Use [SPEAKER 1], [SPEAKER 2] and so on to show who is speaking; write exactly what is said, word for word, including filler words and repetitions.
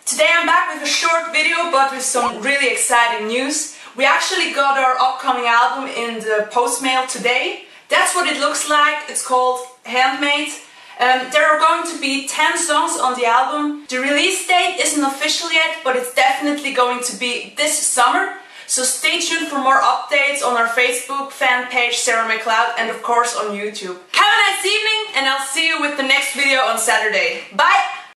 [SPEAKER 1] Today I'm back with a short video, but with some really exciting news. We actually got our upcoming album in the post mail today. That's what it looks like. It's called Handmade. Um, there are going to be ten songs on the album. The release date isn't official yet, but it's definitely going to be this summer. So stay tuned for more updates on our Facebook fan page, Sara McLoud, and of course on YouTube. Have a nice evening, and I'll see you with the next video on Saturday. Bye!